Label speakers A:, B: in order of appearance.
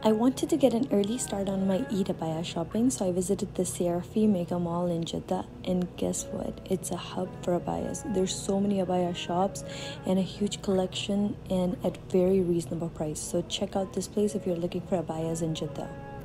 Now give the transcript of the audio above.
A: I wanted to get an early start on my Eid Abaya shopping, so I visited the CRF Mega Mall in Jeddah, and guess what? It's a hub for abayas. There's so many abaya shops and a huge collection and at very reasonable price. So check out this place if you're looking for abayas in Jeddah.